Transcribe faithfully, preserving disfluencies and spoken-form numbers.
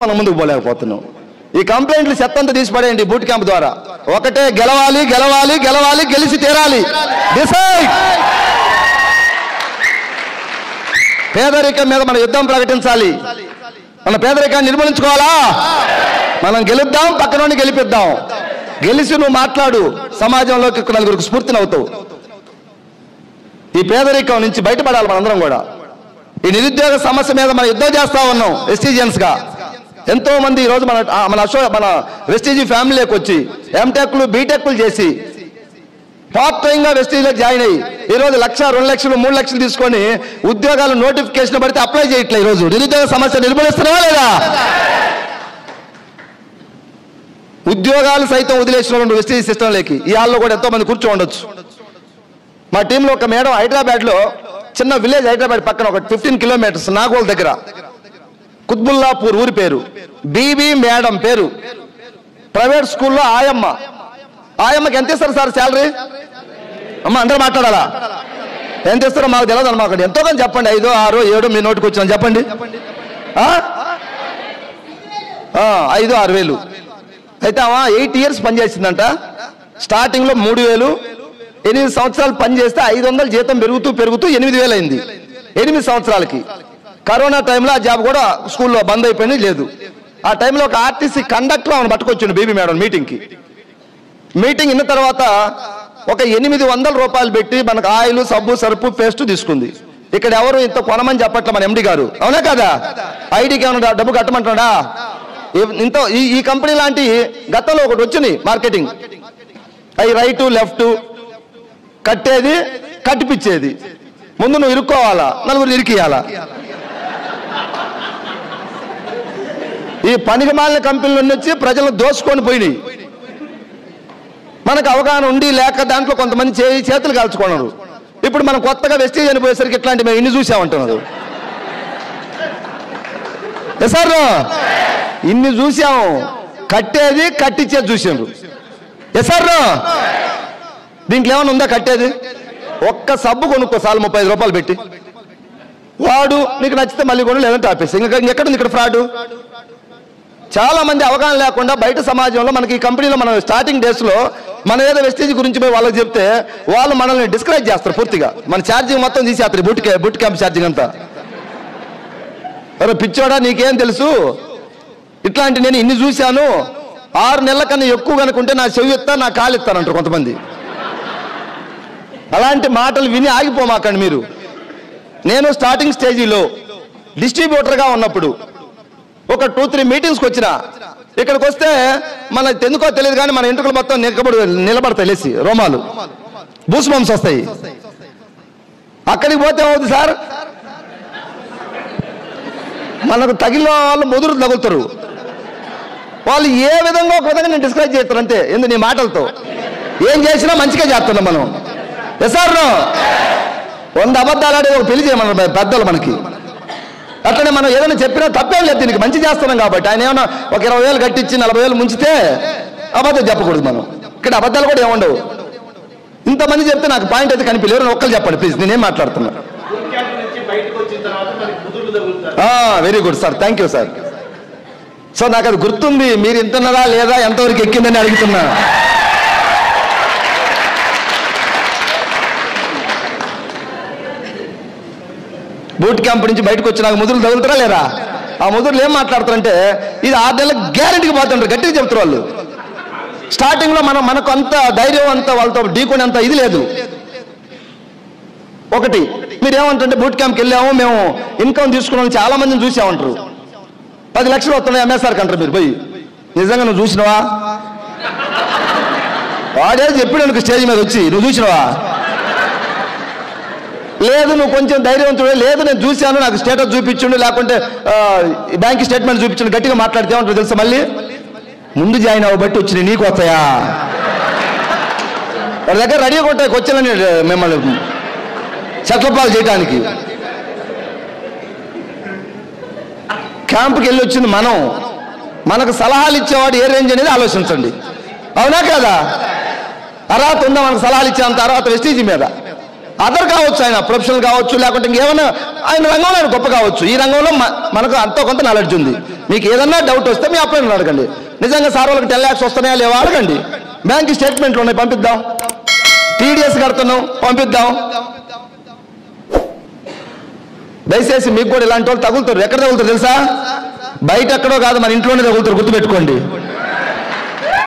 మనం ముందుకు పోలేకపోతున్నాం. ఈ కంప్లైంట్లు చెత్తంతా తీసిపడేయండి బూట్ క్యాంప్ ద్వారా. ఒకటే గెలవాలి గెలవాలి గెలవాలి గెలిచి తీరాలి. డిసైడ్. పేదరికం మీద మన యుద్ధం ప్రకటించాలి. మన పేదరికాన్ని నిర్మూలించుకోవాలా? మనం గెలుద్దాం, పక్కనోని గెలిపిద్దాం. గెలిచి నువ్వు మాట్లాడు, సమాజంలోకి నలుగురికి స్ఫూర్తినవుతావు. ఈ పేదరికం నుంచి బయటపడాలి మనందరం కూడా. ఈ నిరుద్యోగ సమస్య మీద మనం యుద్ధం చేస్తా ఉన్నాం వెస్టీజియన్స్ గా. ఎంతో మంది ఈరోజు మన మన అశో మన వెస్టీజీ ఫ్యామిలీకి వచ్చి ఎంటెక్లు బీటెక్లు చేసి పార్ట్ టైంగా వెస్టీజ్లోకి జాయిన్ అయ్యి ఈరోజు లక్ష రెండు లక్షలు మూడు లక్షలు తీసుకొని ఉద్యోగాలు నోటిఫికేషన్ పడితే అప్లై చేయట్లే. ఈరోజు నిరుద్యోగ సమస్య నిర్మూలిస్తున్నావా లేదా? ఉద్యోగాలు సైతం వదిలేసిన రెండు వెస్టీజ్ సిస్టంలోకి ఈ హాల్లో కూడా ఎంతో మంది కూర్చో ఉండొచ్చు. మా టీంలో ఒక మేడం హైదరాబాద్లో చిన్న విలేజ్, హైదరాబాద్ పక్కన ఒక ఫిఫ్టీన్ కిలోమీటర్స్ నాగోల్ దగ్గర కుత్బుల్లాపూర్ ఊరి పేరు, బీబీ మేడం పేరు. ప్రైవేట్ స్కూల్లో ఆయమ్మ. ఆయమ్మకి ఎంత ఇస్తారు సార్ శాలరీ? అమ్మ అందరూ మాట్లాడాలా? ఎంత ఇస్తారో మాకు తెలియదు అన్నమాట. ఎంతో కానీ చెప్పండి, ఐదో ఆరో ఏడో మీ నోటికి వచ్చిన చెప్పండి. ఐదు ఆరు వేలు అయితే ఆమె ఎయిట్ ఇయర్స్ పనిచేసిందంట. స్టార్టింగ్లో మూడు వేలు ఎనిమిది సంవత్సరాలు పనిచేస్తే ఐదు వందలు జీతం పెరుగుతూ పెరుగుతూ ఎనిమిది వేలు అయింది ఎనిమిది సంవత్సరాలకి. కరోనా టైంలో ఆ జాబ్ కూడా స్కూల్లో బంద్ అయిపోయింది, లేదు. ఆ టైంలో ఒక ఆర్టీసీ కండక్టర్ ఆమెను పట్టుకొచ్చిండు బీబీ మేడం మీటింగ్కి. మీటింగ్ ఇన్న తర్వాత ఒక ఎనిమిది వందల రూపాయలు పెట్టి మనకు ఆయిల్, సబ్బు, సరుపు, పేస్ట్ తీసుకుంది. ఇక్కడ ఎవరు ఇంత కొనమని చెప్పట్లే మన ఎండి గారు, అవునా కదా? ఐడికి ఏమన్నా డబ్బు కట్టమంటున్నాడా? ఇంత ఈ కంపెనీ లాంటి గతంలో ఒకటి వచ్చినాయి మార్కెటింగ్, అవి రైటు లెఫ్ట్ కట్టేది కట్టిపిచ్చేది. ముందు నువ్వు ఇరుక్కోవాలా, నలుగురు ఇరికియాలా. ఈ పనికి మాలిన కంపెనీలు వచ్చి ప్రజలను దోసుకొని పోయినాయి. మనకు అవగాహన ఉండి లేక దాంట్లో కొంతమంది చేయి చేతులు కాల్చుకున్నారు. ఇప్పుడు మనం కొత్తగా వెస్టీజ్ అనిపోయేసరికి ఇట్లాంటి మేము ఇన్ని చూసామంటున్నారు. సార్ ఇన్ని చూసాము, కట్టేది కట్టించేది చూసారు. సార్ దీంట్లో ఏమైనా ఉందా కట్టేది? ఒక్క సబ్బు కొనుక్కో సార్లు ముప్పై ఐదు రూపాయలు పెట్టి, వాడు నీకు నచ్చితే మళ్ళీ కొను, లేదంటే ఆపేసి. ఇంకా ఇంకెక్కడుంది ఇక్కడ ఫ్రాడ్? చాలా మంది అవగాహన లేకుండా బయట సమాజంలో మనకి ఈ కంపెనీలో మనం స్టార్టింగ్ డేస్ లో మన ఏదో వెస్టీజ్ గురించి పోయి వాళ్ళకి చెప్తే వాళ్ళు మనల్ని డిస్కరేజ్ చేస్తారు పూర్తిగా. మన ఛార్జింగ్ మొత్తం తీసేస్తారు, బుట్ బుట్ క్యాంప్ ఛార్జింగ్ అంతా. అరే పిచ్చోడా నీకేం తెలుసు, ఇట్లాంటి నేను ఇన్ని చూశాను, ఆరు నెలల కన్నా ఎక్కువ కనుకుంటే నా చెవి ఎత్తా నా కాలు ఎత్తానంటారు కొంతమంది. అలాంటి మాటలు విని ఆగిపోమాకండి మీరు. నేను స్టార్టింగ్ స్టేజీలో డిస్ట్రిబ్యూటర్గా ఉన్నప్పుడు ఒక టూ త్రీ మీటింగ్స్కి వచ్చిన, ఇక్కడికి వస్తే మన ఎందుకో తెలియదు కానీ మన ఇంటికలు మొత్తం నిలబడి నిలబడతాయి, లేసి రోమాలు బూస్ బంప్స్ వస్తాయి. అక్కడికి పోతే ఏమవుతుంది సార్, మనకు తగిలిన వాళ్ళు ముదురు తగులుతారు. వాళ్ళు ఏ విధంగా ఒక విధంగా నేను డిస్క్రైబ్ చేస్తారు అంతే. ఎందు నీ మాటలతో ఏం చేసినా మంచిగా చేస్తున్నాం మనం. ఎసార్ వంద అబద్ధాలు ఆడేది ఒక పెళ్లి చేయమన్నారు పెద్దలు మనకి. అట్లనే మనం ఏదైనా చెప్పినా తప్పేం లేదు, దీనికి మంచి చేస్తున్నాం కాబట్టి. ఆయన ఏమన్నా ఒక ఇరవై వేలు కట్టించి నలభై వేలు ముంచితే అబద్ధం చెప్పకూడదు మనం. ఇక్కడ అబద్ధాలు కూడా ఏముండవు. ఇంతమంది చెప్తే నాకు పాయింట్ అయితే కనిపించలేరు, ఒక్కరు చెప్పండి ప్లీజ్, నేనేం మాట్లాడుతున్నా. Very good sir, thank you sir. So నాకు అది గుర్తుంది, మీరు ఇంటున్నారా లేదా ఎంతవరకు ఎక్కిందని అడుగుతున్నా. బూట్ క్యాంప్ నుంచి బయటకు వచ్చి నాకు ముదురులు తగులుతారా లేరా? ఆ ముదురులు ఏం మాట్లాడతారంటే ఇది ఆరు నెలలకు గ్యారెంటీకి పోతుంటారు, గట్టిగా చెప్తారు వాళ్ళు. స్టార్టింగ్ లో మనం మనకు అంత ధైర్యం అంత వాళ్ళతో ఢీకొని అంత ఇది లేదు. ఒకటి మీరు ఏమంటే బూట్ క్యాంప్కి వెళ్ళాము మేము ఇన్కమ్ తీసుకున్నాం చాలా మందిని చూసామంటారు. పది లక్షలు వస్తున్నాయి ఎంఎస్ఆర్కి అంటారు. మీరు పోయి నిజంగా నువ్వు చూసినవా? వాడే చెప్పాడు అనుకో స్టేజ్ మీద వచ్చి, నువ్వు చూసినవా? లేదు నువ్వు కొంచెం ధైర్యవంతుడే, లేదు నేను చూశాను నాకు స్టేటస్ చూపించండు, లేకుంటే బ్యాంక్ స్టేట్మెంట్ చూపించండు, గట్టిగా మాట్లాడితే ఉంటారు తెలుసా. మళ్ళీ ముందు జాయిన్ అవ్వ బట్టి వచ్చినాయి నీకు వస్తాయా? వాడి దగ్గర రెడీగా ఉంటాయి వచ్చానని మిమ్మల్ని చట్లపాలు చేయడానికి. క్యాంపుకి వెళ్ళి వచ్చింది మనం, మనకు సలహాలు ఇచ్చేవాడు ఏ రేంజ్ అనేది ఆలోచించండి, అవునా కదా? అర్హత ఉందా మనకు సలహాలు ఇచ్చేంత అర్హత వెస్టీజీ మీద? అదర్ కావచ్చు, ఆయన ప్రొఫెషనల్ కావచ్చు, లేకుంటే ఇంకేమైనా ఆయన రంగంలో ఆయన గొప్ప కావచ్చు. ఈ రంగంలో మనకు అంతో కొంత నాలెడ్జ్ ఉంది. మీకు ఏదన్నా డౌట్ వస్తే మీ అప్లైన్ అడగండి. నిజంగా సార్ వాళ్ళకి టెన్ ల్యాక్స్ వస్తున్నాయా లేవా అడగండి. బ్యాంక్ స్టేట్మెంట్లు ఉన్నాయి, పంపిద్దాం. టీడీఎస్ కడుతున్నాం, పంపిద్దాం. దయచేసి మీకు కూడా ఇలాంటి వాళ్ళు తగులుతారు. ఎక్కడ తగులుతారు తెలుసా? బయట ఎక్కడో కాదు, మన ఇంట్లోనే తగులుతారు, గుర్తుపెట్టుకోండి.